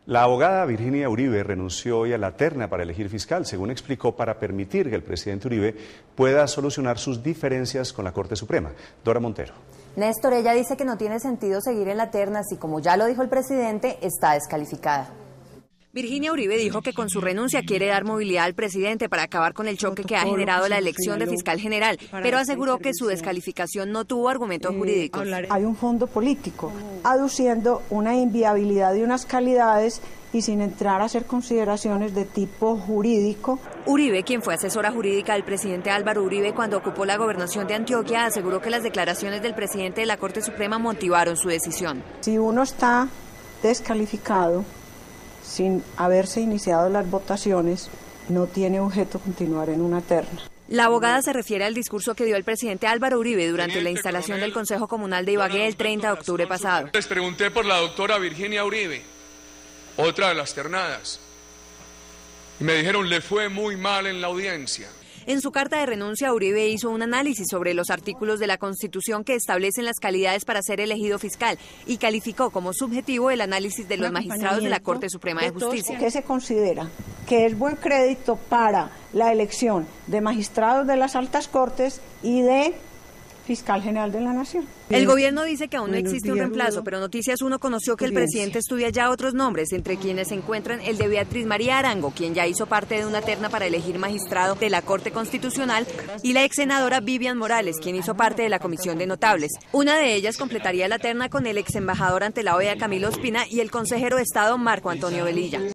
La abogada Virginia Uribe renunció hoy a la terna para elegir fiscal, según explicó, para permitir que el presidente Uribe pueda solucionar sus diferencias con la Corte Suprema. Dora Montero. Néstor, ella dice que no tiene sentido seguir en la terna, así como ya lo dijo el presidente, está descalificada. Virginia Uribe dijo que con su renuncia quiere dar movilidad al presidente para acabar con el choque que ha generado la elección de fiscal general, pero aseguró que su descalificación no tuvo argumentos jurídicos. Hay un fondo político aduciendo una inviabilidad de unas calidades y sin entrar a hacer consideraciones de tipo jurídico. Uribe, quien fue asesora jurídica del presidente Álvaro Uribe cuando ocupó la gobernación de Antioquia, aseguró que las declaraciones del presidente de la Corte Suprema motivaron su decisión. Si uno está descalificado sin haberse iniciado las votaciones, no tiene objeto continuar en una terna. La abogada se refiere al discurso que dio el presidente Álvaro Uribe durante la instalación del Consejo Comunal de Ibagué el 30 de octubre pasado. Les pregunté por la doctora Virginia Uribe, otra de las ternadas, y me dijeron, le fue muy mal en la audiencia. En su carta de renuncia, Uribe hizo un análisis sobre los artículos de la Constitución que establecen las calidades para ser elegido fiscal y calificó como subjetivo el análisis de los magistrados de la Corte Suprema de Justicia. ¿Qué se considera? Que es buen crédito para la elección de magistrados de las altas cortes y de fiscal general de la Nación. El gobierno dice que aún no existe un reemplazo, pero Noticias 1 conoció que el presidente estudia ya otros nombres, entre quienes se encuentran el de Beatriz María Arango, quien ya hizo parte de una terna para elegir magistrado de la Corte Constitucional, y la ex senadora Vivian Morales, quien hizo parte de la Comisión de Notables. Una de ellas completaría la terna con el ex embajador ante la OEA Camilo Ospina y el consejero de Estado Marco Antonio Velilla.